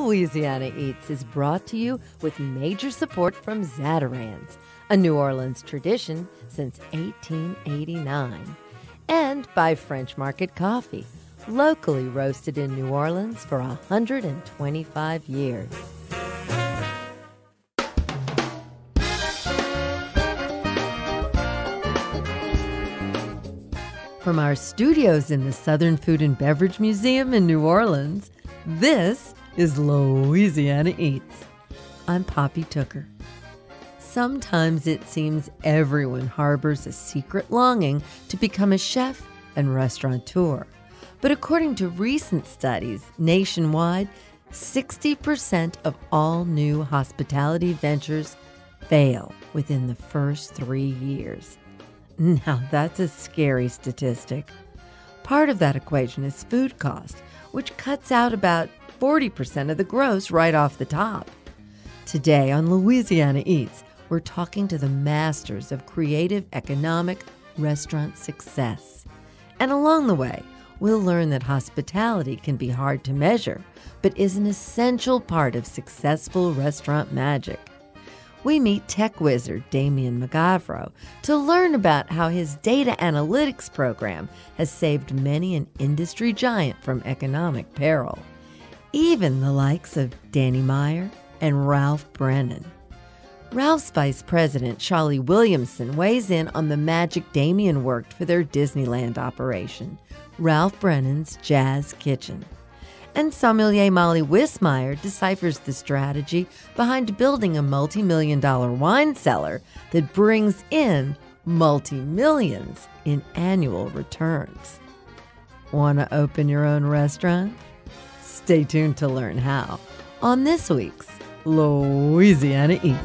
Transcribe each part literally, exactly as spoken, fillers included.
Louisiana Eats is brought to you with major support from Zatarain's, a New Orleans tradition since eighteen eighty-nine, and by French Market Coffee, locally roasted in New Orleans for one hundred twenty-five years. From our studios in the Southern Food and Beverage Museum in New Orleans, this is Louisiana Eats. I'm Poppy Tooker. Sometimes it seems everyone harbors a secret longing to become a chef and restaurateur. But according to recent studies nationwide, sixty percent of all new hospitality ventures fail within the first three years. Now, that's a scary statistic. Part of that equation is food cost, which cuts out about forty percent of the gross right off the top. Today on Louisiana Eats, we're talking to the masters of creative economic restaurant success. And along the way, we'll learn that hospitality can be hard to measure, but is an essential part of successful restaurant magic. We meet tech wizard Damian Mogavero to learn about how his data analytics program has saved many an industry giant from economic peril, even the likes of Danny Meyer and Ralph Brennan. Ralph's Vice President Charlee Williamson weighs in on the magic Damian worked for their Disneyland operation, Ralph Brennan's Jazz Kitchen. And Sommelier Molly Wismeier deciphers the strategy behind building a multi-million dollar wine cellar that brings in multi-millions in annual returns. Want to open your own restaurant? Stay tuned to learn how on this week's Louisiana Eats.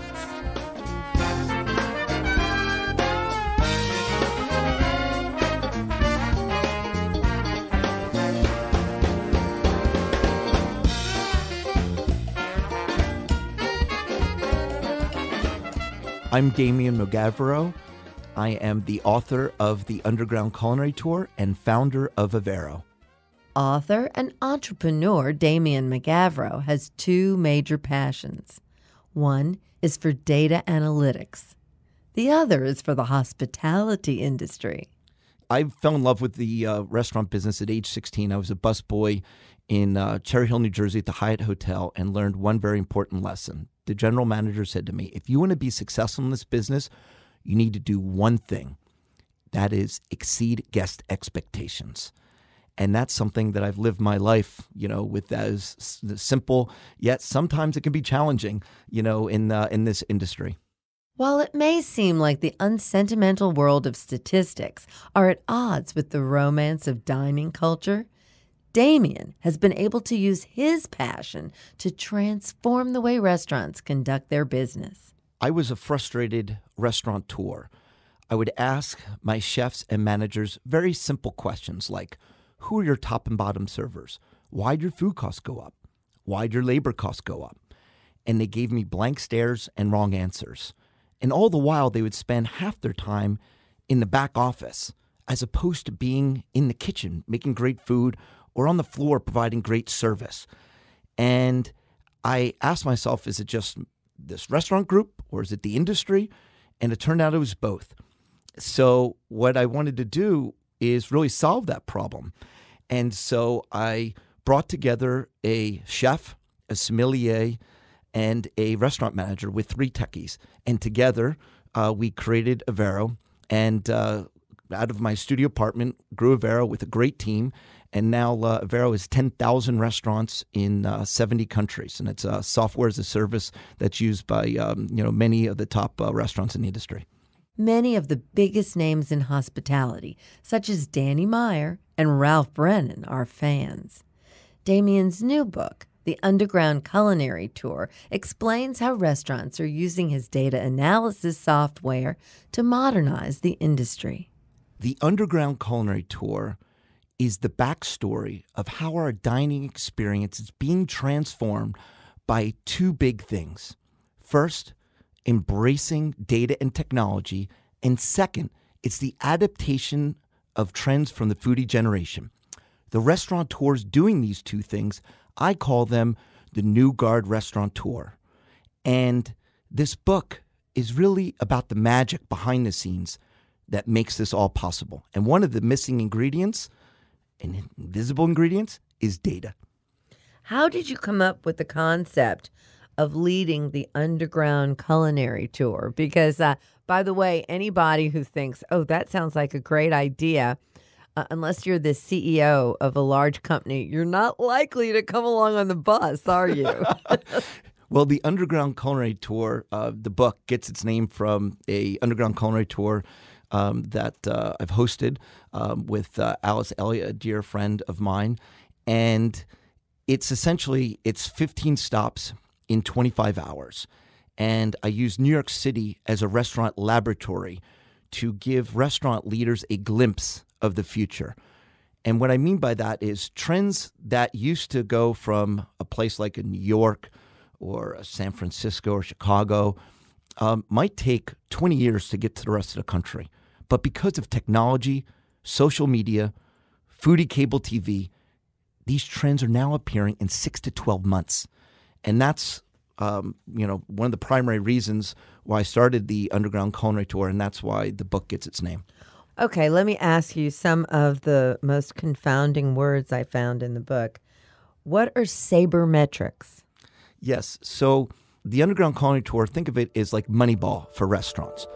I'm Damian Mogavero. I am the author of the Underground Culinary Tour and founder of Avero. Author and entrepreneur Damian Mogavero has two major passions. One is for data analytics. The other is for the hospitality industry. I fell in love with the uh, restaurant business at age sixteen. I was a busboy in uh, Cherry Hill, New Jersey at the Hyatt Hotel and learned one very important lesson. The general manager said to me, if you want to be successful in this business, you need to do one thing. That is exceed guest expectations. And that's something that I've lived my life, you know, with as simple, yet sometimes it can be challenging, you know, in uh, in this industry. While it may seem like the unsentimental world of statistics are at odds with the romance of dining culture, Damian has been able to use his passion to transform the way restaurants conduct their business. I was a frustrated restaurateur. I would ask my chefs and managers very simple questions like, who are your top and bottom servers? Why'd your food costs go up? Why'd your labor costs go up? And they gave me blank stares and wrong answers. And all the while, they would spend half their time in the back office as opposed to being in the kitchen, making great food, or on the floor providing great service. And I asked myself, is it just this restaurant group or is it the industry? And it turned out it was both. So what I wanted to do is really solve that problem. And so I brought together a chef, a sommelier, and a restaurant manager with three techies. And together uh, we created Avero. And uh, out of my studio apartment grew Avero with a great team. And now uh, Avero is ten thousand restaurants in uh, seventy countries, and it's a software as a service that's used by um, you know many of the top uh, restaurants in the industry. Many of the biggest names in hospitality, such as Danny Meyer and Ralph Brennan, are fans. Damian's new book, The Underground Culinary Tour, explains how restaurants are using his data analysis software to modernize the industry. The Underground Culinary Tour is the backstory of how our dining experience is being transformed by two big things. First, embracing data and technology, and second, it's the adaptation of trends from the foodie generation. The restaurateurs doing these two things, I call them the new garde restaurateur. And this book is really about the magic behind the scenes that makes this all possible. And one of the missing ingredients, and invisible ingredients, is data. How did you come up with the concept of leading the Underground Culinary Tour? Because, uh, by the way, anybody who thinks, oh, that sounds like a great idea, uh, unless you're the C E O of a large company, you're not likely to come along on the bus, are you? Well, the Underground Culinary Tour, uh, the book gets its name from a Underground Culinary Tour um, that uh, I've hosted um, with uh, Alice Elliott, a dear friend of mine. And it's essentially, it's fifteen stops in twenty-five hours. And I use New York City as a restaurant laboratory to give restaurant leaders a glimpse of the future. And what I mean by that is trends that used to go from a place like a New York or San Francisco or Chicago um, might take twenty years to get to the rest of the country. But because of technology, social media, foodie cable T V, these trends are now appearing in six to twelve months. And that's um, you know, one of the primary reasons why I started the Underground Culinary Tour, and that's why the book gets its name. Okay, let me ask you some of the most confounding words I found in the book. What are sabermetrics? Yes. So the Underground Culinary Tour, think of it as like Moneyball for restaurants.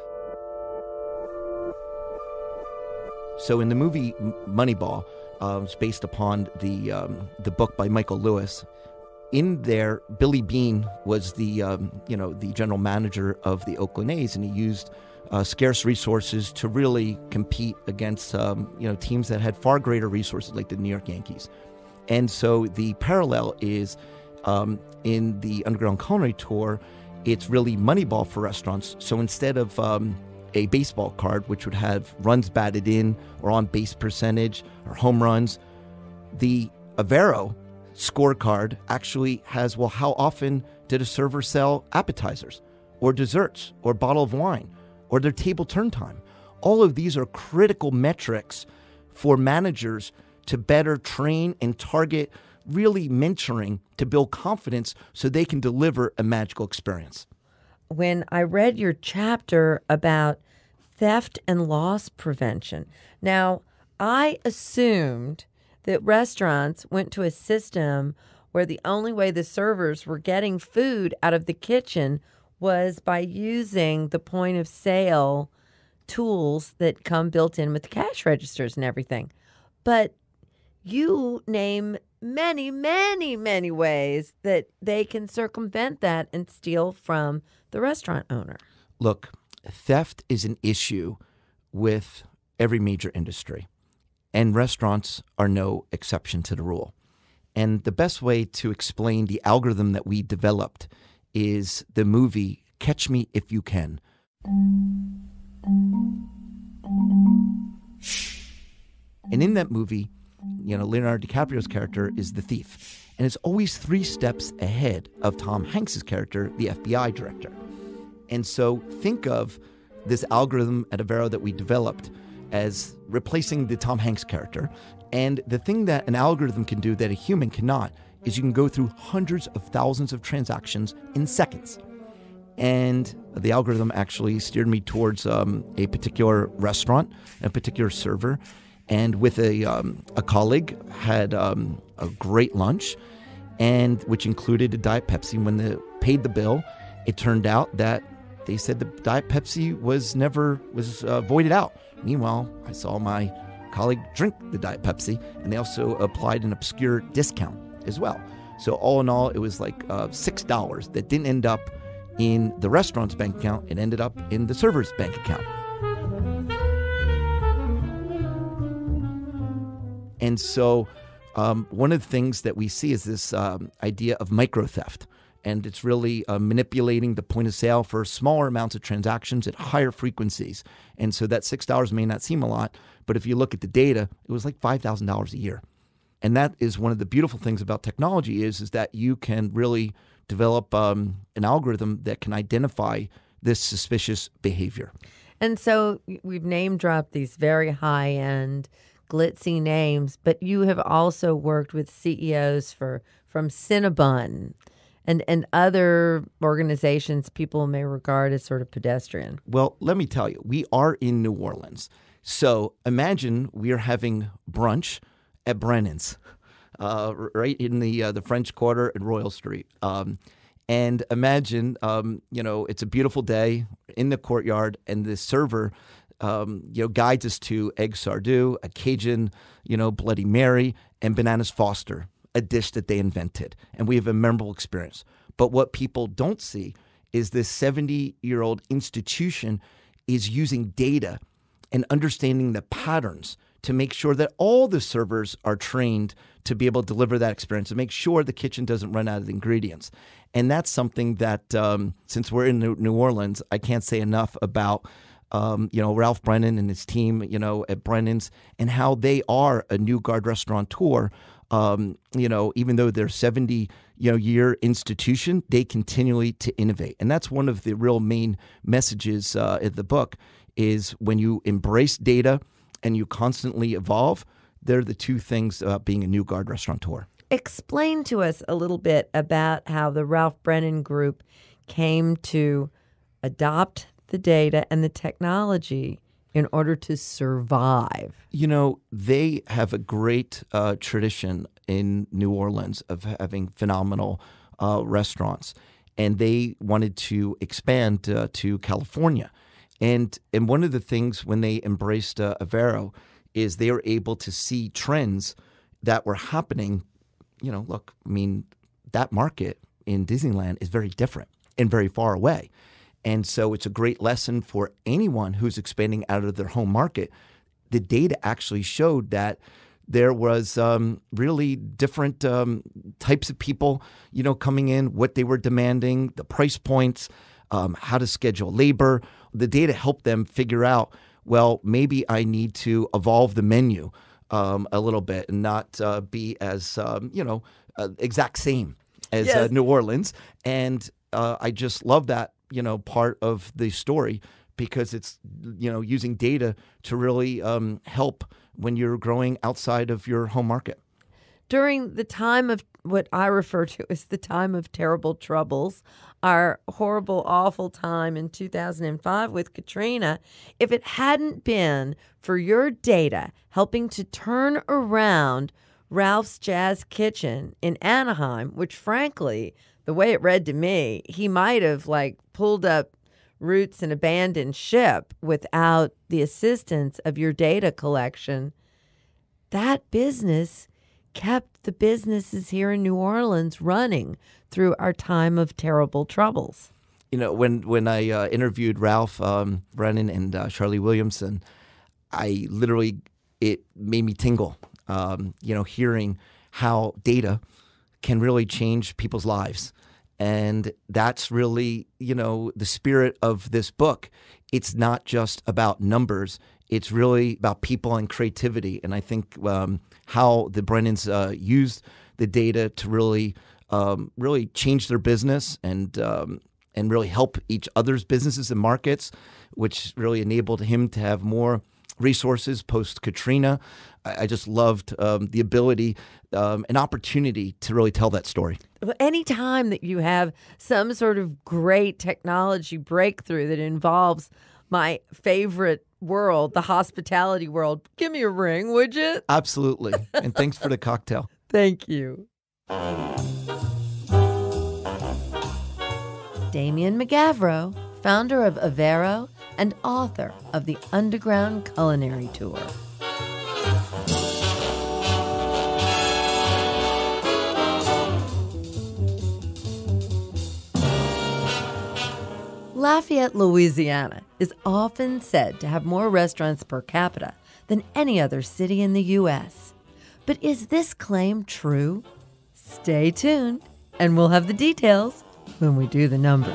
So in the movie Moneyball, uh, it's based upon the um, the book by Michael Lewis. In there, Billy Beane was the um, you know the general manager of the Oakland A's, and he used uh, scarce resources to really compete against um, you know teams that had far greater resources, like the New York Yankees. And so the parallel is um, in the Underground Culinary Tour, it's really Moneyball for restaurants. So instead of um, a baseball card, which would have runs batted in or on base percentage or home runs, the Avero scorecard actually has, well, how often did a server sell appetizers or desserts or bottle of wine or their table turn time? All of these are critical metrics for managers to better train and target, really mentoring to build confidence so they can deliver a magical experience. When I read your chapter about theft and loss prevention, now I assumed that restaurants went to a system where the only way the servers were getting food out of the kitchen was by using the point of sale tools that come built in with the cash registers and everything. But you name many, many, many ways that they can circumvent that and steal from the restaurant owner. Look, theft is an issue with every major industry, and restaurants are no exception to the rule. And the best way to explain the algorithm that we developed is the movie Catch Me If You Can. And in that movie, you know, Leonardo DiCaprio's character is the thief. And it's always three steps ahead of Tom Hanks's character, the F B I director. And so think of this algorithm at Avero that we developed as replacing the Tom Hanks character. And the thing that an algorithm can do that a human cannot is you can go through hundreds of thousands of transactions in seconds. And the algorithm actually steered me towards um, a particular restaurant, a particular server, and with a um, a colleague had um, a great lunch, and which included a Diet Pepsi. When they paid the bill, it turned out that they said the Diet Pepsi was never was uh, voided out. Meanwhile, I saw my colleague drink the Diet Pepsi, and they also applied an obscure discount as well. So all in all, it was like uh, six dollars that didn't end up in the restaurant's bank account. It ended up in the server's bank account. And so um, one of the things that we see is this um, idea of micro theft. And it's really uh, manipulating the point of sale for smaller amounts of transactions at higher frequencies. And so that six dollars may not seem a lot, but if you look at the data, it was like five thousand dollars a year. And that is one of the beautiful things about technology is, is that you can really develop um, an algorithm that can identify this suspicious behavior. And so we've name dropped these very high-end, glitzy names, but you have also worked with C E Os for from Cinnabon and, and other organizations people may regard as sort of pedestrian? Well, let me tell you, we are in New Orleans. So imagine we are having brunch at Brennan's, uh, right in the uh, the French Quarter at Royal Street. Um, and imagine, um, you know, it's a beautiful day in the courtyard, and the server, um, you know, guides us to egg sardou, a Cajun, you know, Bloody Mary, and bananas Foster, a dish that they invented. And we have a memorable experience. But what people don't see is this seventy-year-old institution is using data and understanding the patterns to make sure that all the servers are trained to be able to deliver that experience, to make sure the kitchen doesn't run out of ingredients. And that's something that, um, since we're in New Orleans, I can't say enough about, um, you know, Ralph Brennan and his team, you know, at Brennan's, and how they are a new garde restaurateur. Um, you know, even though they're seventy you know, year institution, they continually to innovate. And that's one of the real main messages uh, in the book is when you embrace data and you constantly evolve, they're the two things about being a new garde restaurateur. Explain to us a little bit about how the Ralph Brennan Group came to adopt the data and the technology in order to survive. You know, they have a great uh, tradition in New Orleans of having phenomenal uh, restaurants, and they wanted to expand uh, to California. And and one of the things when they embraced uh, Avero is they were able to see trends that were happening. You know, look, I mean, that market in Disneyland is very different and very far away. And so it's a great lesson for anyone who's expanding out of their home market. The data actually showed that there was um, really different um, types of people, you know, coming in, what they were demanding, the price points, um, how to schedule labor. The data helped them figure out, well, maybe I need to evolve the menu um, a little bit and not uh, be as, um, you know, uh, exact same as Yes. uh, New Orleans. And uh, I just love that, you know, part of the story because it's, you know, using data to really um, help when you're growing outside of your home market. During the time of what I refer to as the time of terrible troubles, our horrible, awful time in two thousand five with Katrina, if it hadn't been for your data helping to turn around Ralph's Jazz Kitchen in Anaheim, which frankly, the way it read to me, he might have like pulled up roots and abandoned ship without the assistance of your data collection. That business kept the businesses here in New Orleans running through our time of terrible troubles. You know, when when I uh, interviewed Ralph um, Brennan and uh, Charlee Williamson, I literally, it made me tingle, um, you know, hearing how data can really change people's lives. And that's really, you know, the spirit of this book. It's not just about numbers. It's really about people and creativity. And I think um, how the Brennans uh, used the data to really, um, really change their business and um, and really help each other's businesses and markets, which really enabled him to have more resources post-Katrina. I, I just loved um, the ability, um, an opportunity to really tell that story. Well, any time that you have some sort of great technology breakthrough that involves my favorite world, the hospitality world, give me a ring, would you? Absolutely. And thanks for the cocktail. Thank you. Damian Mogavero, founder of Avero and author of the Underground Culinary Tour. Lafayette, Louisiana is often said to have more restaurants per capita than any other city in the U S. But is this claim true? Stay tuned, and we'll have the details when we do the numbers.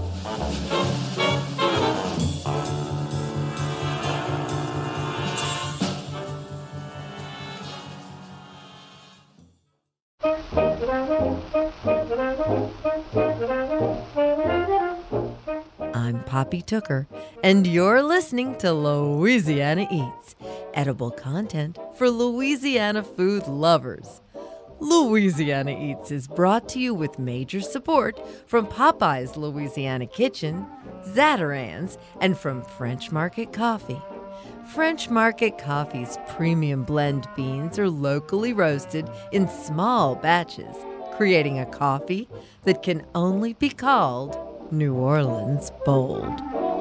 I'm Poppy Tooker, and you're listening to Louisiana Eats, edible content for Louisiana food lovers. Louisiana Eats is brought to you with major support from Popeye's Louisiana Kitchen, Zatarain's, and from French Market Coffee. French Market Coffee's premium blend beans are locally roasted in small batches, creating a coffee that can only be called New Orleans bold.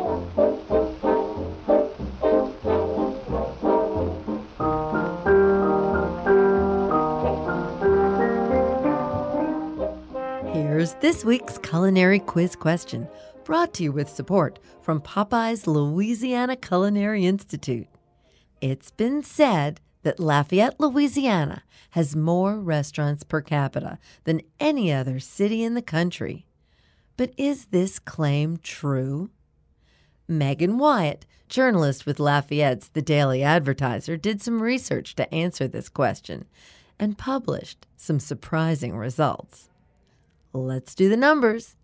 Here's this week's culinary quiz question, brought to you with support from Popeye's Louisiana Culinary Institute. It's been said that Lafayette, Louisiana has more restaurants per capita than any other city in the country. But is this claim true? Megan Wyatt, journalist with Lafayette's The Daily Advertiser, did some research to answer this question and published some surprising results. Let's do the numbers.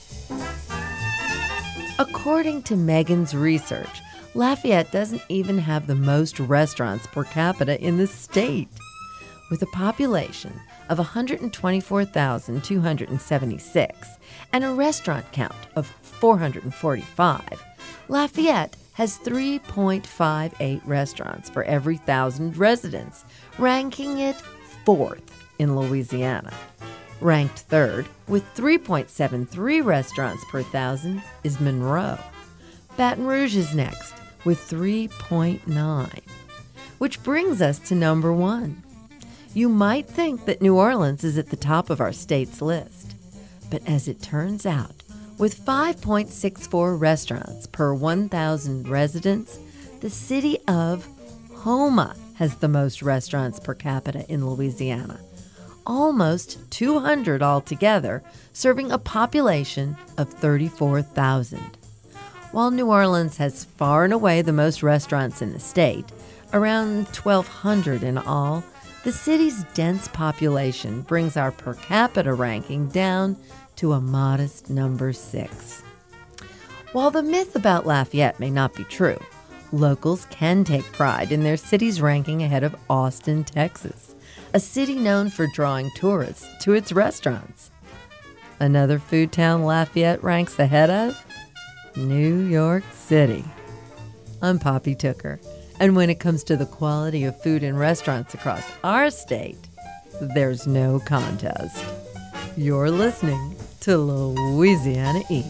According to Megan's research, Lafayette doesn't even have the most restaurants per capita in the state. With a population of one hundred twenty-four thousand two hundred seventy-six and a restaurant count of four hundred forty-five, Lafayette has three point five eight restaurants for every thousand residents, ranking it fourth in Louisiana. Ranked third, with three point seven three restaurants per thousand, is Monroe. Baton Rouge is next, with three point nine. Which brings us to number one. You might think that New Orleans is at the top of our state's list. But as it turns out, with five point six four restaurants per one thousand residents, the city of Houma has the most restaurants per capita in Louisiana. Almost two hundred altogether, serving a population of thirty-four thousand. While New Orleans has far and away the most restaurants in the state, around twelve hundred in all, the city's dense population brings our per capita ranking down to a modest number six. While the myth about Lafayette may not be true, locals can take pride in their city's ranking ahead of Austin, Texas, a city known for drawing tourists to its restaurants. Another food town Lafayette ranks ahead of? New York City. I'm Poppy Tooker, and when it comes to the quality of food in restaurants across our state, there's no contest. You're listening to Louisiana Eats.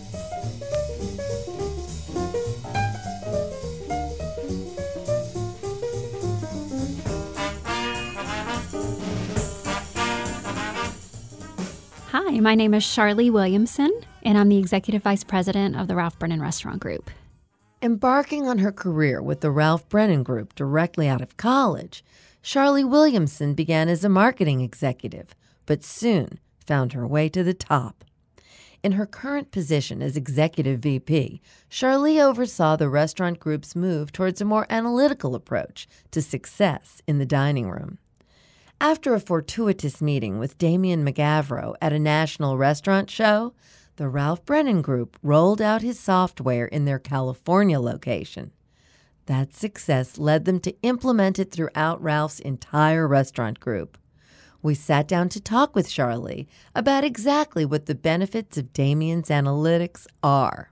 Hi, my name is Charlee Williamson, and I'm the Executive Vice President of the Ralph Brennan Restaurant Group. Embarking on her career with the Ralph Brennan Group directly out of college, Charlee Williamson began as a marketing executive, but soon found her way to the top. In her current position as Executive V P, Charlee oversaw the restaurant group's move towards a more analytical approach to success in the dining room. After a fortuitous meeting with Damian Mogavero at a national restaurant show, the Ralph Brennan Group rolled out his software in their California location. That success led them to implement it throughout Ralph's entire restaurant group. We sat down to talk with Charlee about exactly what the benefits of Damian's analytics are.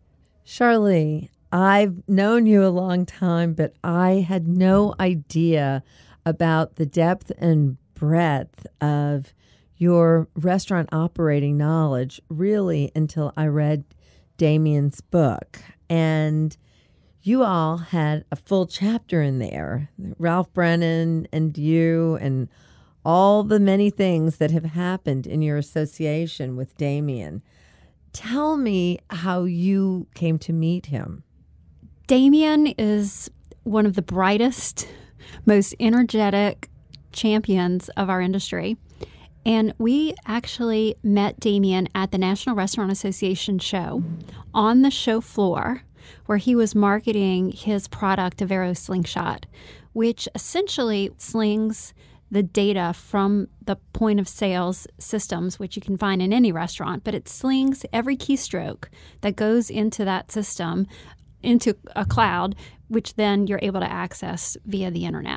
Charlee, I've known you a long time, but I had no idea about the depth and breadth of your restaurant operating knowledge really until I read Damian's book. And you all had a full chapter in there, Ralph Brennan and you and all the many things that have happened in your association with Damian. Tell me how you came to meet him. Damian is one of the brightest, most energetic champions of our industry. And we actually met Damian at the National Restaurant Association show on the show floor where he was marketing his product, Avero Slingshot, which essentially slings the data from the point of sales systems, which you can find in any restaurant, but it slings every keystroke that goes into that system into a cloud, which then you're able to access via the internet.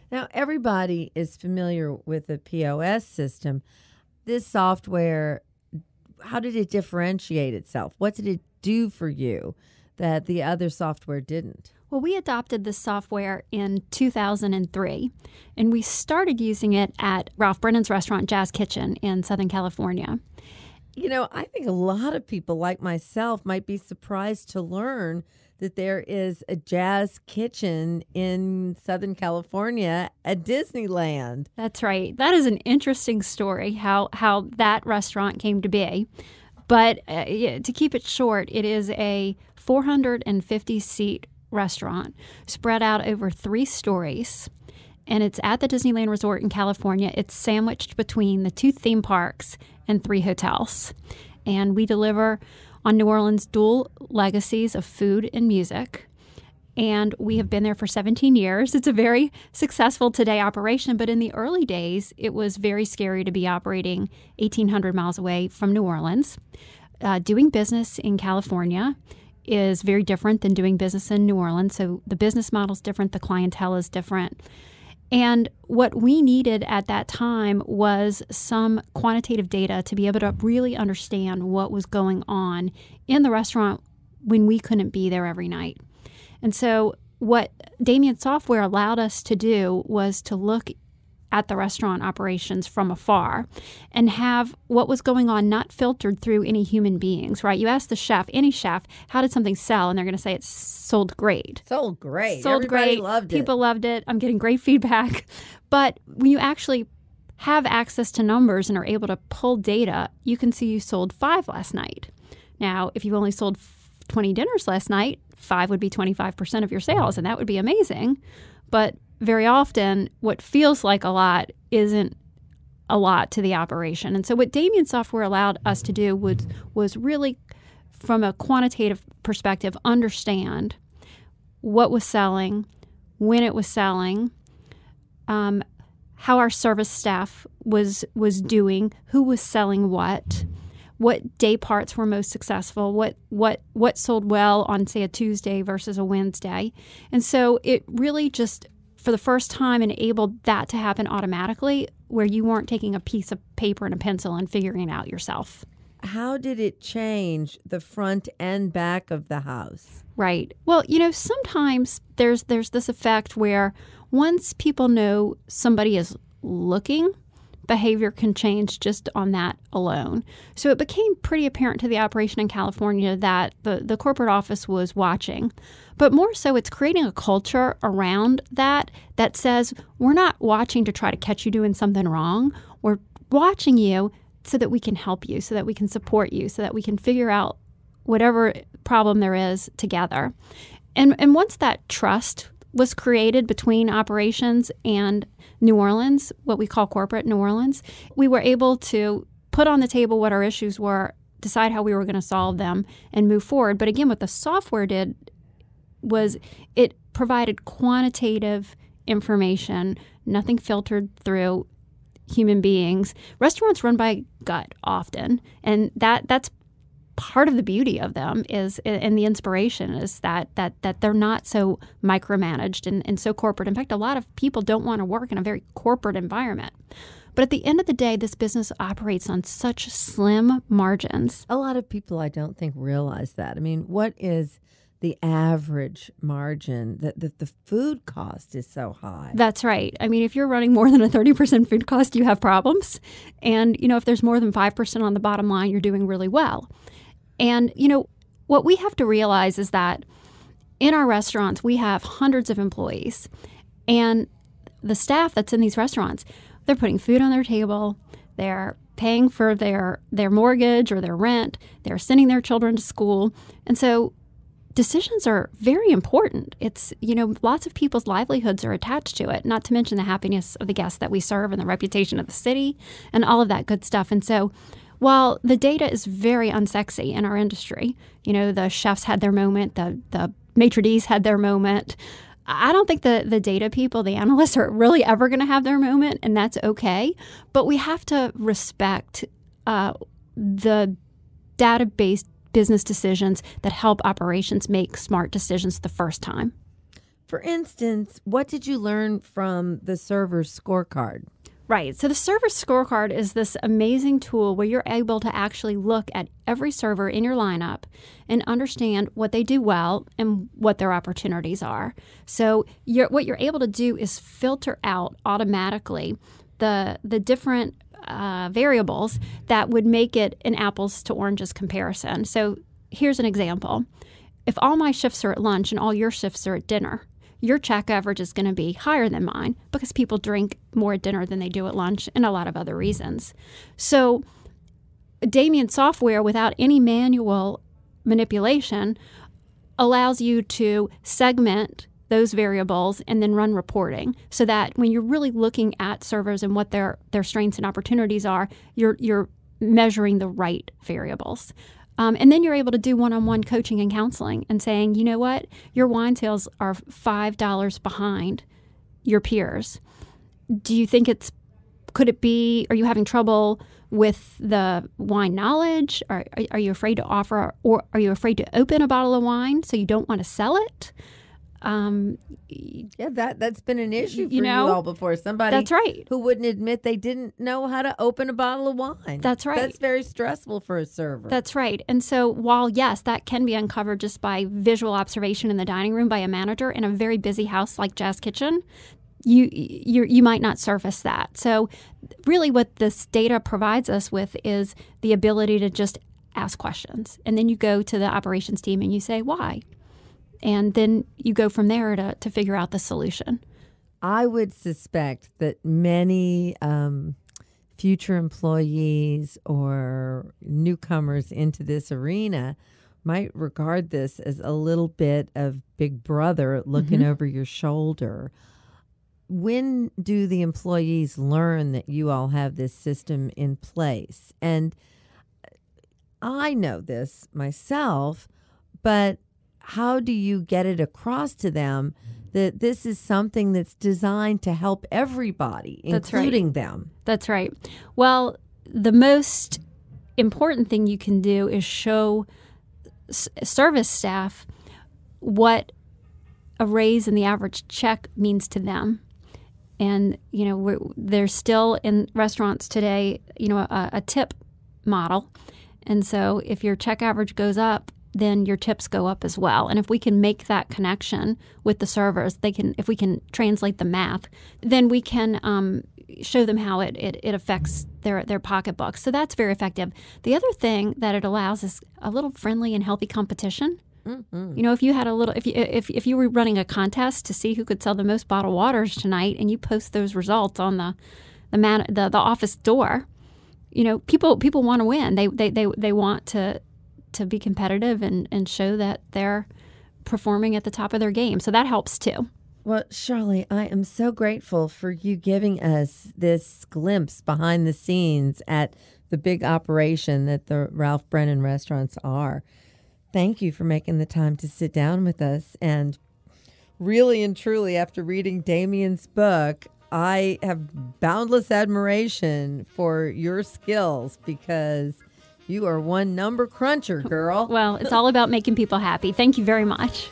Now, everybody is familiar with the P O S system. This software, how did it differentiate itself? What did it do for you that the other software didn't? Well, we adopted this software in two thousand three, and we started using it at Ralph Brennan's restaurant, Jazz Kitchen, in Southern California. You know, I think a lot of people like myself might be surprised to learn that there is a Jazz Kitchen in Southern California at Disneyland. That's right. That is an interesting story, how, how that restaurant came to be. But uh, yeah, to keep it short, it is a four hundred fifty seat restaurant spread out over three stories. And it's at the Disneyland Resort in California. It's sandwiched between the two theme parks and three hotels. And we deliver on New Orleans' dual legacies of food and music. And we have been there for seventeen years. It's a very successful today operation, but in the early days, it was very scary to be operating eighteen hundred miles away from New Orleans. Uh, doing business in California is very different than doing business in New Orleans. So the business model is different, the clientele is different. And what we needed at that time was some quantitative data to be able to really understand what was going on in the restaurant when we couldn't be there every night. And so what Damian software allowed us to do was to look at the restaurant operations from afar and have what was going on not filtered through any human beings, right? You ask the chef, any chef, how did something sell? And they're going to say it's sold great. Sold great. Sold Everybody great. loved it. People loved it. I'm getting great feedback. But when you actually have access to numbers and are able to pull data, you can see you sold five last night. Now, if you only sold twenty dinners last night, five would be twenty-five percent of your sales, and that would be amazing. But very often, what feels like a lot isn't a lot to the operation. And so what Damian software allowed us to do was, was really, from a quantitative perspective, understand what was selling, when it was selling, um, how our service staff was was doing, who was selling what, what day parts were most successful, what what what sold well on, say, a Tuesday versus a Wednesday. And so it really just, for the first time, enabled that to happen automatically, where you weren't taking a piece of paper and a pencil and figuring it out yourself. How did it change the front and back of the house? Right. Well, you know, sometimes there's there's this effect where once people know somebody is looking, behavior can change just on that alone. So it became pretty apparent to the operation in California that the, the corporate office was watching. But more so, it's creating a culture around that that says, we're not watching to try to catch you doing something wrong. We're watching you so that we can help you, so that we can support you, so that we can figure out whatever problem there is together. And, and once that trust was created between operations and New Orleans, what we call corporate New Orleans, we were able to put on the table what our issues were, decide how we were going to solve them, and move forward. But again, what the software did was it provided quantitative information, nothing filtered through human beings. Restaurants run by gut often, and that that's part of the beauty of them is, and the inspiration is that that that they're not so micromanaged and, and so corporate. In fact, a lot of people don't want to work in a very corporate environment. But at the end of the day, this business operates on such slim margins. A lot of people, I don't think, realize that. I mean, what is the average margin that, that the food cost is so high? That's right. I mean, if you're running more than a thirty percent food cost, you have problems. And, you know, if there's more than five percent on the bottom line, you're doing really well. And, you know, what we have to realize is that in our restaurants, we have hundreds of employees. And the staff that's in these restaurants, they're putting food on their table. They're paying for their, their mortgage or their rent. They're sending their children to school. And so decisions are very important. It's, you know, lots of people's livelihoods are attached to it, not to mention the happiness of the guests that we serve and the reputation of the city and all of that good stuff. And so while the data is very unsexy in our industry, you know, the chefs had their moment, the the maitre d's had their moment, I don't think the, the data people, the analysts, are really ever going to have their moment, and that's okay. But we have to respect uh, the data-based business decisions that help operations make smart decisions the first time. For instance, what did you learn from the server's scorecard? Right. So the server scorecard is this amazing tool where you're able to actually look at every server in your lineup and understand what they do well and what their opportunities are. So you're, what you're able to do is filter out automatically the the different uh, variables that would make it an apples to oranges comparison. So here's an example. If all my shifts are at lunch and all your shifts are at dinner, your check average is going to be higher than mine because people drink more at dinner than they do at lunch and a lot of other reasons. So Damian software, without any manual manipulation, allows you to segment those variables and then run reporting so that when you're really looking at servers and what their, their strengths and opportunities are, you're, you're measuring the right variables. Um, and then you're able to do one-on-one coaching and counseling and saying, you know what, your wine sales are five dollars behind your peers. Do you think it's, could it be, are you having trouble with the wine knowledge? Are, are you afraid to offer, or are you afraid to open a bottle of wine so you don't want to sell it? Um, yeah, that, that's been an issue for you know, you all before. Somebody that's right. who wouldn't admit they didn't know how to open a bottle of wine. That's right. That's very stressful for a server. That's right. And so while, yes, that can be uncovered just by visual observation in the dining room by a manager in a very busy house like Jazz Kitchen, you you you might not surface that. So really what this data provides us with is the ability to just ask questions. And then you go to the operations team and you say, why? And then you go from there to, to figure out the solution. I would suspect that many um, future employees or newcomers into this arena might regard this as a little bit of Big Brother looking mm-hmm. over your shoulder. When do the employees learn that you all have this system in place? And I know this myself, but how do you get it across to them that this is something that's designed to help everybody, that's including right. them? That's right. Well, the most important thing you can do is show s- service staff what a raise in the average check means to them. And, you know, we're, there's still in restaurants today, you know, a, a tip model. And so if your check average goes up, then your tips go up as well. And if we can make that connection with the servers, they can. If we can translate the math, then we can um, show them how it, it, it affects their, their pocketbooks. So that's very effective. The other thing that it allows is a little friendly and healthy competition. Mm-hmm. You know, if you had a little, if you if if you were running a contest to see who could sell the most bottled waters tonight, and you post those results on the the man the, the office door, you know, people people want to win. They they they they want to. to be competitive and, and show that they're performing at the top of their game. So that helps too. Well, Charlee, I am so grateful for you giving us this glimpse behind the scenes at the big operation that the Ralph Brennan restaurants are. Thank you for making the time to sit down with us. And really and truly, after reading Damian's book, I have boundless admiration for your skills because you are one number cruncher, girl. Well, it's all about making people happy. Thank you very much.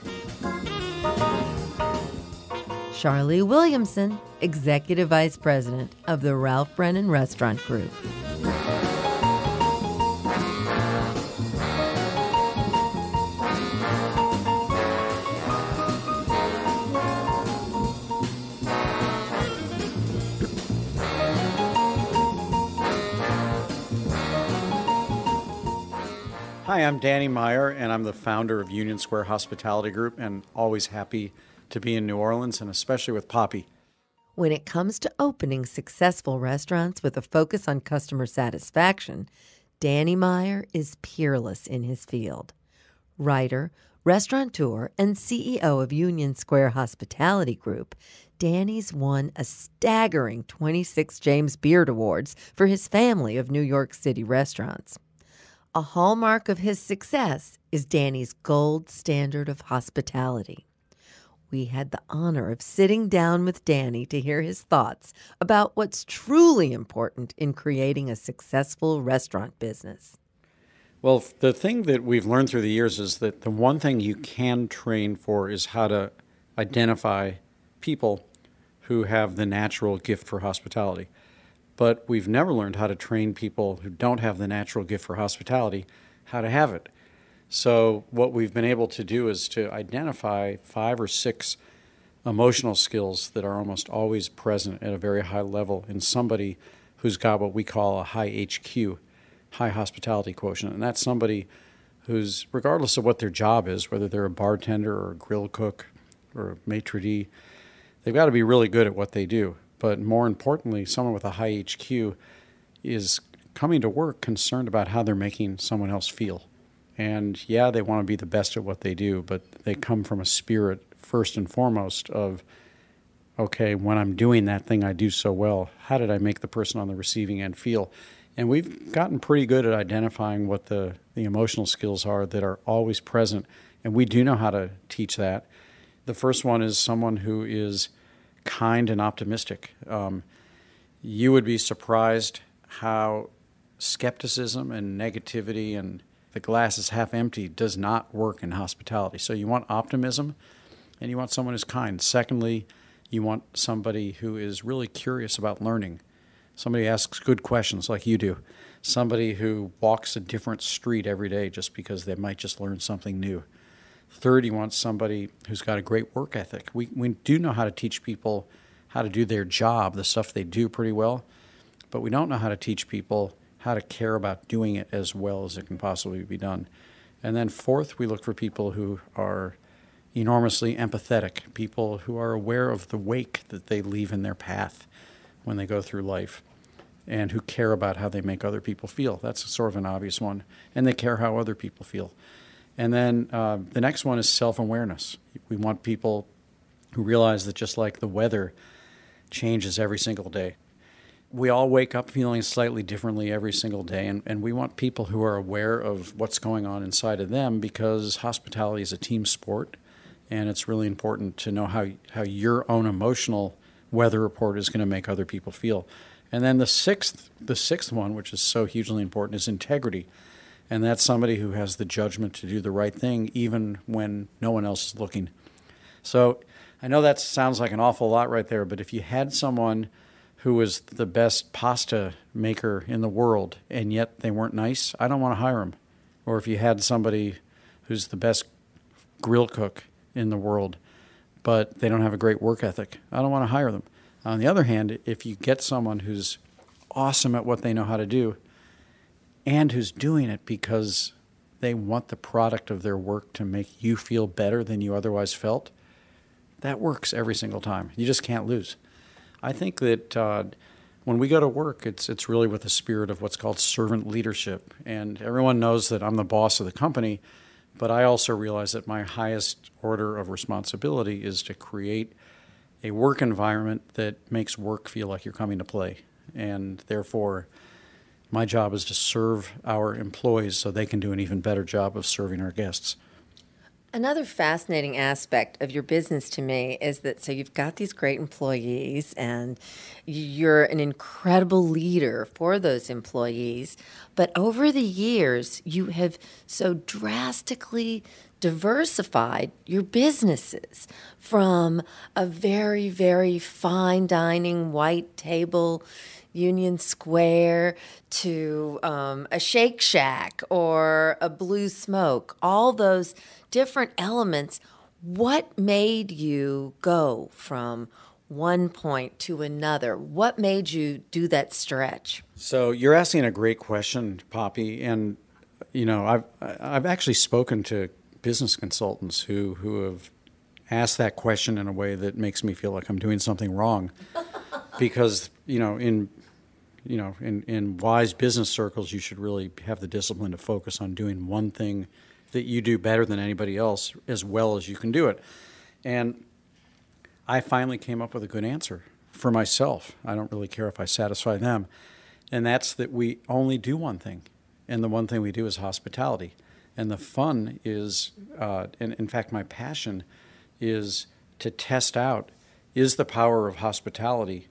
Charlee Williamson, Executive Vice President of the Ralph Brennan Restaurant Group. Hi, I'm Danny Meyer, and I'm the founder of Union Square Hospitality Group, and always happy to be in New Orleans, and especially with Poppy. When it comes to opening successful restaurants with a focus on customer satisfaction, Danny Meyer is peerless in his field. Writer, restaurateur, and C E O of Union Square Hospitality Group, Danny's won a staggering twenty-six James Beard Awards for his family of New York City restaurants. A hallmark of his success is Danny's gold standard of hospitality. We had the honor of sitting down with Danny to hear his thoughts about what's truly important in creating a successful restaurant business. Well, the thing that we've learned through the years is that the one thing you can train for is how to identify people who have the natural gift for hospitality. But we've never learned how to train people who don't have the natural gift for hospitality how to have it. So what we've been able to do is to identify five or six emotional skills that are almost always present at a very high level in somebody who's got what we call a high H Q, high hospitality quotient. And that's somebody who's, regardless of what their job is, whether they're a bartender or a grill cook or a maitre d', they've got to be really good at what they do. But more importantly, someone with a high H Q is coming to work concerned about how they're making someone else feel. And yeah, they want to be the best at what they do, but they come from a spirit, first and foremost, of, okay, when I'm doing that thing I do so well, how did I make the person on the receiving end feel? And we've gotten pretty good at identifying what the, the emotional skills are that are always present, and we do know how to teach that. The first one is someone who is kind and optimistic. Um, you would be surprised how skepticism and negativity and the glass is half empty does not work in hospitality. So you want optimism, and you want someone who's kind. Secondly, you want somebody who is really curious about learning. Somebody who asks good questions like you do. Somebody who walks a different street every day just because they might just learn something new. Third, you want somebody who's got a great work ethic. We we do know how to teach people how to do their job, the stuff they do pretty well, but we don't know how to teach people how to care about doing it as well as it can possibly be done. And then fourth, we look for people who are enormously empathetic, people who are aware of the wake that they leave in their path when they go through life, and who care about how they make other people feel. That's sort of an obvious one. And they care how other people feel. And then uh, the next one is self-awareness. We want people who realize that just like the weather changes every single day, we all wake up feeling slightly differently every single day, and, and we want people who are aware of what's going on inside of them, because hospitality is a team sport, and it's really important to know how, how your own emotional weather report is going to make other people feel. And then the sixth, the sixth one, which is so hugely important, is integrity. And that's somebody who has the judgment to do the right thing even when no one else is looking. So I know that sounds like an awful lot right there, but if you had someone who was the best pasta maker in the world and yet they weren't nice, I don't want to hire them. Or if you had somebody who's the best grill cook in the world, but they don't have a great work ethic, I don't want to hire them. On the other hand, if you get someone who's awesome at what they know how to do and who's doing it because they want the product of their work to make you feel better than you otherwise felt, that works every single time. You just can't lose. I think that uh, when we go to work, it's it's really with the spirit of what's called servant leadership. And everyone knows that I'm the boss of the company, but I also realize that my highest order of responsibility is to create a work environment that makes work feel like you're coming to play. And therefore, my job is to serve our employees so they can do an even better job of serving our guests. Another fascinating aspect of your business to me is that, so you've got these great employees and you're an incredible leader for those employees, but over the years you have so drastically diversified your businesses from a very, very fine dining white table Union Square to um, a Shake Shack or a Blue Smoke, all those different elements. What made you go from one point to another? What made you do that stretch? So you're asking a great question, Poppy, and you know I've I've actually spoken to business consultants who who have asked that question in a way that makes me feel like I'm doing something wrong, because you know in you know in, in wise business circles you should really have the discipline to focus on doing one thing that you do better than anybody else as well as you can do it. And I finally came up with a good answer for myself. I don't really care if I satisfy them. And that's that we only do one thing. And the one thing we do is hospitality. And the fun is, uh, and in fact, my passion is to test out, is the power of hospitality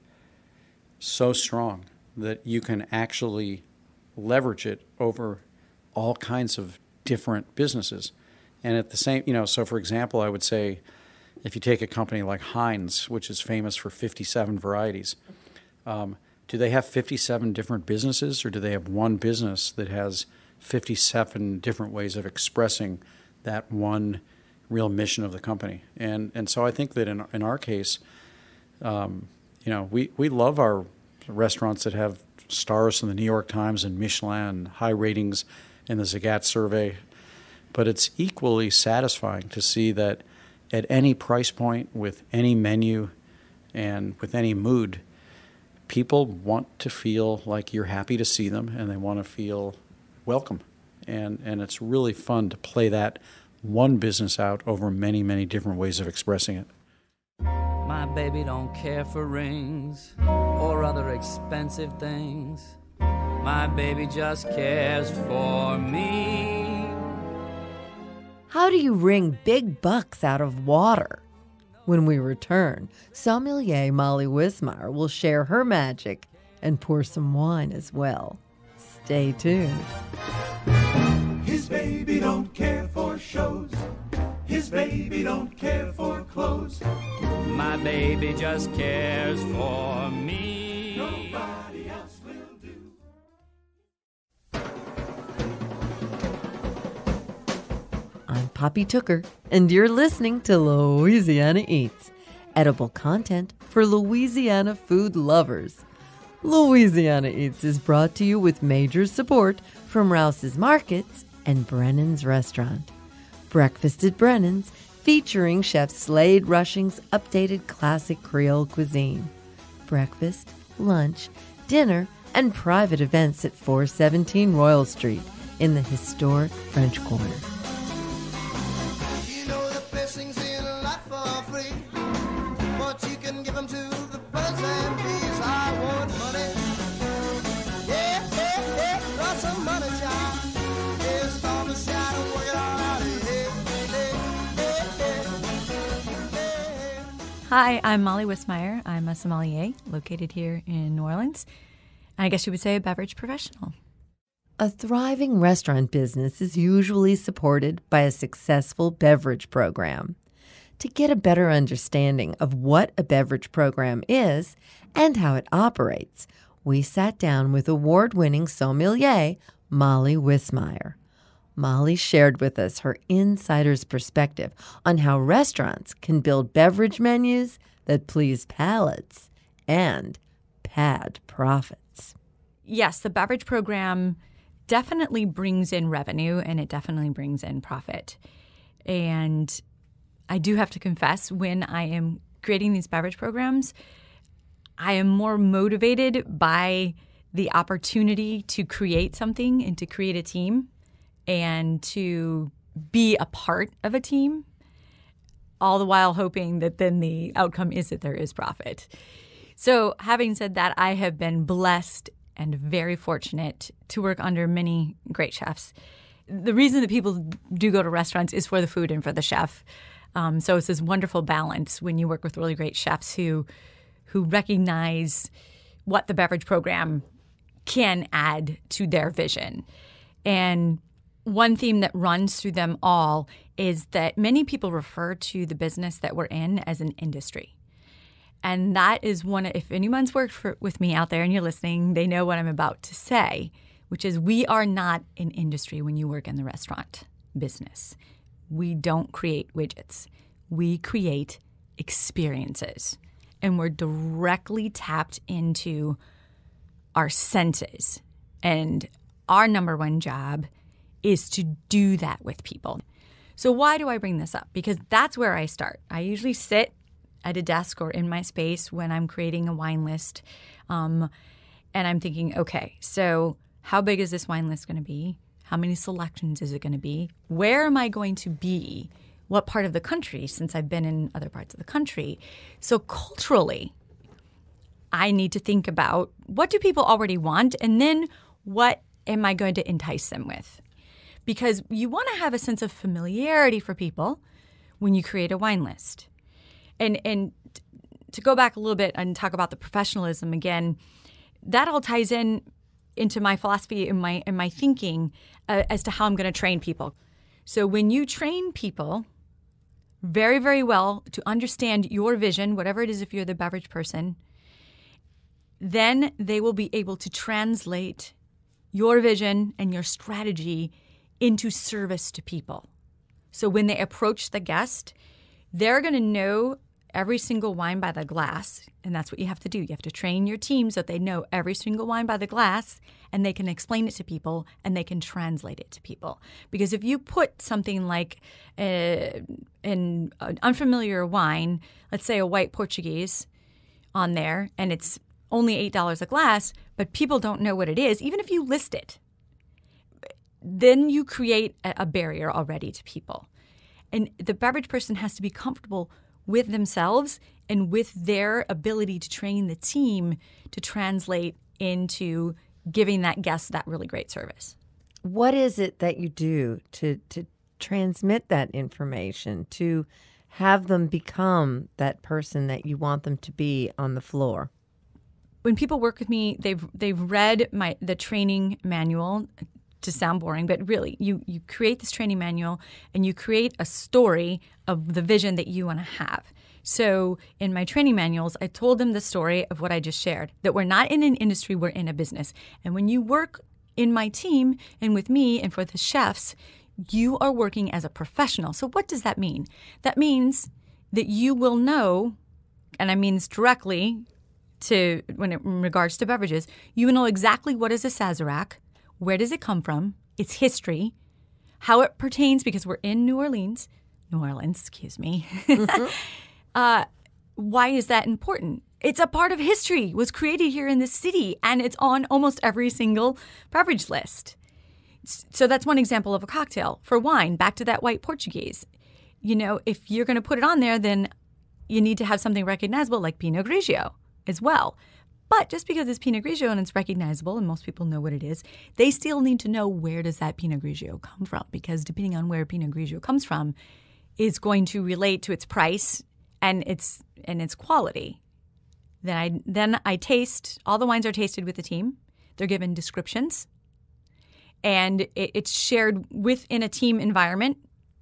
so strong that you can actually leverage it over all kinds of different businesses. And at the same, you know, so for example, I would say, If you take a company like Heinz, which is famous for fifty-seven varieties, um, do they have fifty-seven different businesses, or do they have one business that has fifty-seven different ways of expressing that one real mission of the company? And and so I think that in in our case, um, you know, we, we love our restaurants that have stars in the New York Times and Michelin, and high ratings in the Zagat survey. But it's equally satisfying to see that at any price point, with any menu, and with any mood, people want to feel like you're happy to see them, and they want to feel welcome. And and it's really fun to play that one business out over many, many different ways of expressing it. My baby don't care for rings or other expensive things. My baby just cares for me. How do you wring big bucks out of water? When we return, sommelier Molly Wismeier will share her magic and pour some wine as well. Stay tuned. His baby don't care for shows. His baby don't care for clothes. My baby just cares for me. Nobody else will do. I'm Poppy Tooker, and you're listening to Louisiana Eats, edible content for Louisiana food lovers. Louisiana Eats is brought to you with major support from Rouse's Markets and Brennan's Restaurant. Breakfast at Brennan's, featuring Chef Slade Rushing's updated classic Creole cuisine. Breakfast, lunch, dinner, and private events at four seventeen Royal Street in the historic French Quarter. You know the best things in life are free, but you can give them to the birds and bees. I want money, yeah, yeah, yeah, lots of money, child. Yeah, storm the shadow, work it all out of here. Hi, I'm Molly Wismeier. I'm a sommelier located here in New Orleans. I guess you would say a beverage professional. A thriving restaurant business is usually supported by a successful beverage program. To get a better understanding of what a beverage program is and how it operates, we sat down with award-winning sommelier Molly Wismeier. Molly shared with us her insider's perspective on how restaurants can build beverage menus that please palates and pad profits. Yes, the beverage program definitely brings in revenue, and it definitely brings in profit. And I do have to confess, when I am creating these beverage programs, I am more motivated by the opportunity to create something and to create a team and to be a part of a team, all the while hoping that then the outcome is that there is profit. So having said that, I have been blessed and very fortunate to work under many great chefs. The reason that people do go to restaurants is for the food and for the chef. Um, so it's this wonderful balance when you work with really great chefs who who recognize what the beverage program can add to their vision. And one theme that runs through them all is that many people refer to the business that we're in as an industry. And that is one, if anyone's worked for, with me out there and you're listening, they know what I'm about to say, which is we are not an industry when you work in the restaurant business. We don't create widgets. We create experiences. And we're directly tapped into our senses. And our number one job is to do that with people. So why do I bring this up? Because that's where I start. I usually sit at a desk or in my space when I'm creating a wine list, um, and I'm thinking, okay, so how big is this wine list going to be? How many selections is it going to be? Where am I going to be? What part of the country, since I've been in other parts of the country? So culturally, I need to think about what do people already want, and then what am I going to entice them with? Because you want to have a sense of familiarity for people when you create a wine list. And and to go back a little bit and talk about the professionalism again, that all ties in into my philosophy and my and my thinking uh, as to how I'm going to train people. So when you train people, very, very well to understand your vision, whatever it is if you're the beverage person, then they will be able to translate your vision and your strategy into service to people. So when they approach the guest, they're going to know every single wine by the glass, and that's what you have to do. You have to train your team so that they know every single wine by the glass, and they can explain it to people, and they can translate it to people. Because if you put something like a, an, an unfamiliar wine, let's say a white Portuguese, on there, and it's only eight dollars a glass, but people don't know what it is, even if you list it, then you create a, a barrier already to people. And the beverage person has to be comfortable with themselves and with their ability to train the team to translate into giving that guest that really great service. What is it that you do to to transmit that information, to have them become that person that you want them to be on the floor? When people work with me, they've they've read my the training manual. To sound boring, but really, you you create this training manual and you create a story of the vision that you want to have. So in my training manuals, I told them the story of what I just shared, that we're not in an industry, we're in a business. And when you work in my team and with me and for the chefs, you are working as a professional. So what does that mean? That means that you will know, and I mean this directly to when it, in regards to beverages, you will know exactly what is a Sazerac. Where does it come from? Its history, how it pertains, because we're in New Orleans, New Orleans, excuse me. Mm-hmm. uh, why is that important? It's a part of history. It was created here in this city, and it's on almost every single beverage list. So that's one example of a cocktail. For wine, back to that white Portuguese. You know, if you're going to put it on there, then you need to have something recognizable like Pinot Grigio as well. But just because it's Pinot Grigio and it's recognizable and most people know what it is, they still need to know where does that Pinot Grigio come from, because depending on where Pinot Grigio comes from is going to relate to its price and its and its quality. Then I then I taste, all the wines are tasted with the team. They're given descriptions. And it, it's shared within a team environment.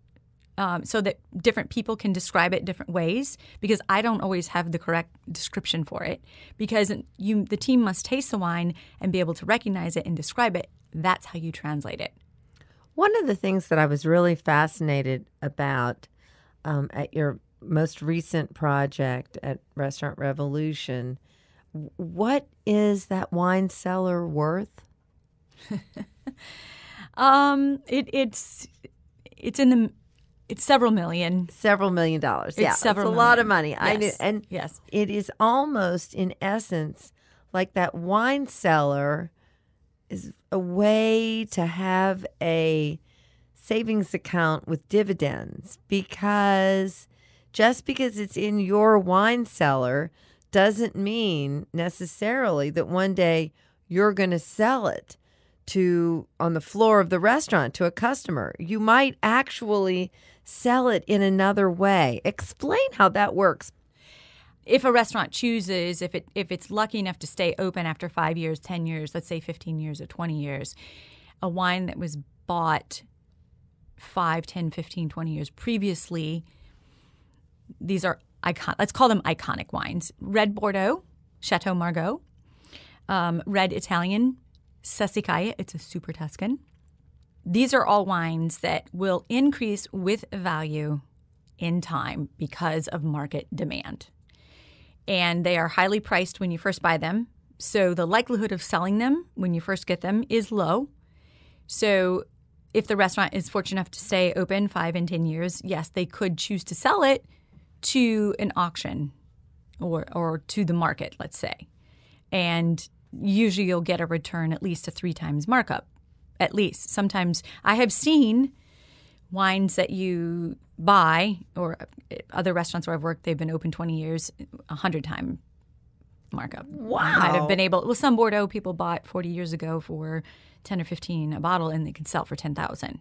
Um, so that different people can describe it different ways, because I don't always have the correct description for it, because you the team must taste the wine and be able to recognize it and describe it. That's how you translate it. One of the things that I was really fascinated about um, at your most recent project at Restaurant Revolution, what is that wine cellar worth? um, it, it's it's in the It's several million. Several million dollars. It's yeah, several it's a million. lot of money. Yes. I knew, and yes. It is almost, in essence, like that wine cellar is a way to have a savings account with dividends, because just because it's in your wine cellar doesn't mean necessarily that one day you're going to sell it to on the floor of the restaurant to a customer. You might actually sell it in another way. Explain how that works. If a restaurant chooses, if it if it's lucky enough to stay open after five years, ten years, let's say fifteen years or twenty years, a wine that was bought five, ten, fifteen, twenty years previously, these are icon. Let's call them iconic wines. Red Bordeaux, Chateau Margaux, um, Red Italian, Sassicaia, it's a super Tuscan. These are all wines that will increase with value in time because of market demand. And they are highly priced when you first buy them. So the likelihood of selling them when you first get them is low. So if the restaurant is fortunate enough to stay open five and ten years, yes, they could choose to sell it to an auction or or to the market, let's say. And usually you'll get a return at least a three times markup, at least. Sometimes I have seen wines that you buy, or other restaurants where I've worked, they've been open twenty years, a hundred time markup. Wow. Might have been able, well, some Bordeaux people bought forty years ago for ten or fifteen a bottle, and they can sell for ten thousand.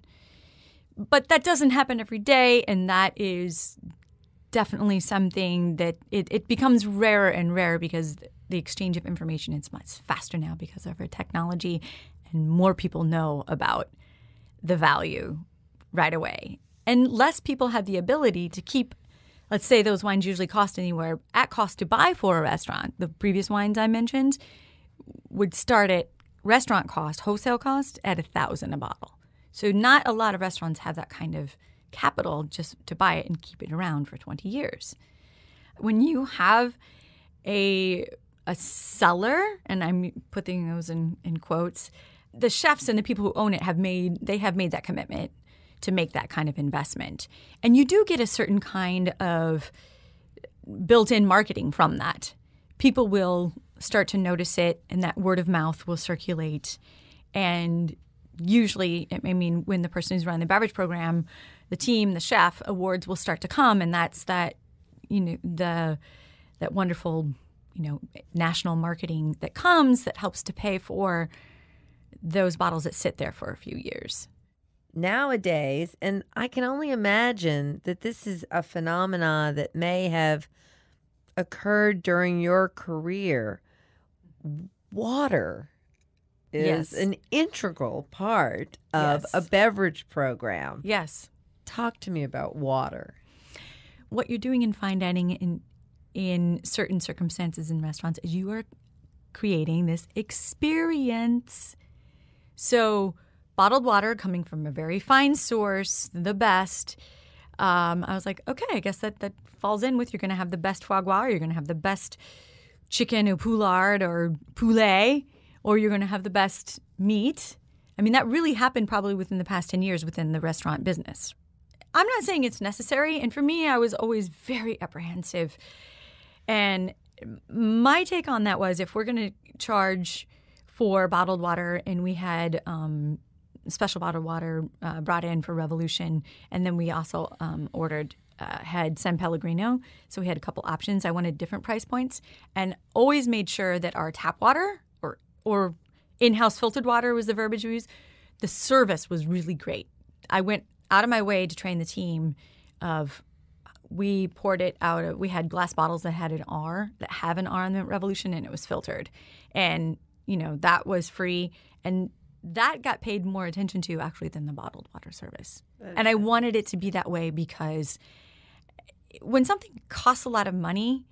But that doesn't happen every day, and that is definitely something that it, it becomes rarer and rarer because the exchange of information is much faster now because of our technology, and more people know about the value right away. And less people have the ability to keep, let's say those wines usually cost anywhere at cost to buy for a restaurant. The previous wines I mentioned would start at restaurant cost, wholesale cost, at a thousand a bottle. So not a lot of restaurants have that kind of capital just to buy it and keep it around for twenty years. When you have a a cellar, and I'm putting those in, in quotes, the chefs and the people who own it have made they have made that commitment to make that kind of investment. And you do get a certain kind of built-in marketing from that. People will start to notice it, and that word of mouth will circulate. And usually, I mean, when the person who's running the beverage program, the team, the chef, awards will start to come, and that's that, you know, the that wonderful, you know, national marketing that comes that helps to pay for those bottles that sit there for a few years. Nowadays, and I can only imagine that this is a phenomena that may have occurred during your career, water is Yes. an integral part of Yes. a beverage program. Yes. Talk to me about water. What you're doing in fine dining in in certain circumstances in restaurants is you are creating this experience. So bottled water coming from a very fine source, the best. Um, I was like, okay, I guess that, that falls in with you're going to have the best foie gras, or you're going to have the best chicken ou poulard or poulet, or you're going to have the best meat. I mean, that really happened probably within the past ten years within the restaurant business. I'm not saying it's necessary. And for me, I was always very apprehensive. And my take on that was, if we're going to charge for bottled water, and we had um, special bottled water uh, brought in for Revolution, and then we also um, ordered, uh, had San Pellegrino. So we had a couple options. I wanted different price points, and always made sure that our tap water or or in-house filtered water was the verbiage we used. The service was really great. I went out of my way to train the team of, we poured it out of, we had glass bottles that had an R, that have an R in the Revolution, and it was filtered. And, you know, that was free. And that got paid more attention to actually than the bottled water service. And I wanted it to be that way because when something costs a lot of money,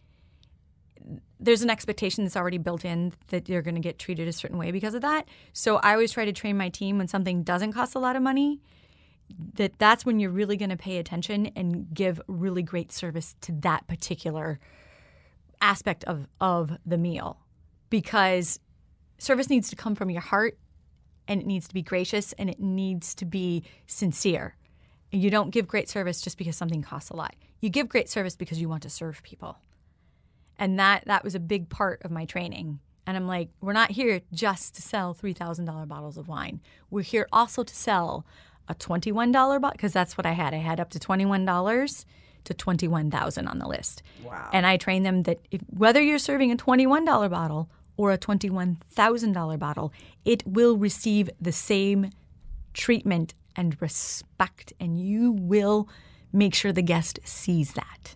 there's an expectation that's already built in that you're going to get treated a certain way because of that. So I always try to train my team when something doesn't cost a lot of money, that that's when you're really going to pay attention and give really great service to that particular aspect of, of the meal. Because service needs to come from your heart, and it needs to be gracious, and it needs to be sincere. And you don't give great service just because something costs a lot. You give great service because you want to serve people. And that that was a big part of my training. And I'm like, we're not here just to sell three thousand dollars bottles of wine. We're here also to sell a twenty-one dollars bottle, because that's what I had. I had up to twenty-one dollars to twenty-one thousand dollars on the list. Wow. And I trained them that if, whether you're serving a twenty-one dollars bottle or a twenty-one thousand dollars bottle, it will receive the same treatment and respect, and you will make sure the guest sees that.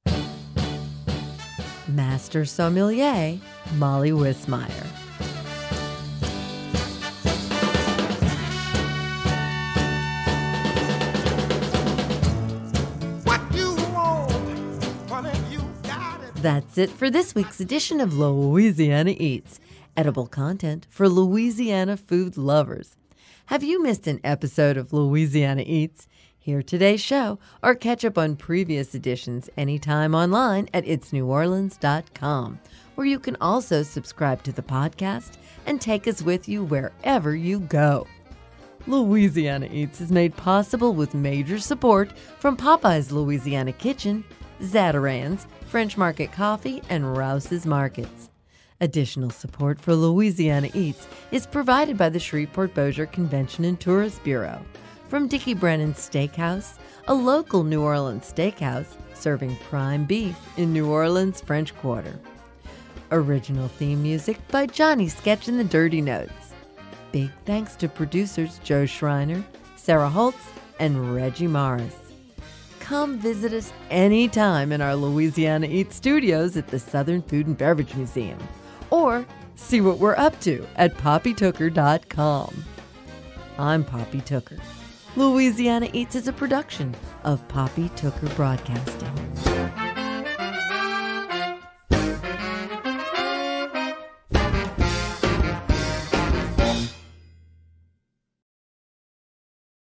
Master Sommelier Molly Wismeier. That's it for this week's edition of Louisiana Eats, edible content for Louisiana food lovers. Have you missed an episode of Louisiana Eats? Hear today's show or catch up on previous editions anytime online at its new orleans dot com, where you can also subscribe to the podcast and take us with you wherever you go. Louisiana Eats is made possible with major support from Popeye's Louisiana Kitchen, Zatarain's, French Market Coffee, and Rouse's Markets. Additional support for Louisiana Eats is provided by the Shreveport-Bossier Convention and Tourist Bureau, from Dickie Brennan's Steakhouse, a local New Orleans steakhouse serving prime beef in New Orleans' French Quarter. Original theme music by Johnny Sketch and the Dirty Notes. Big thanks to producers Joe Schreiner, Sarah Holtz, and Reggie Morris. Come visit us anytime in our Louisiana Eats studios at the Southern Food and Beverage Museum, or see what we're up to at poppy tooker dot com. I'm Poppy Tooker. Louisiana Eats is a production of Poppy Tooker Broadcasting.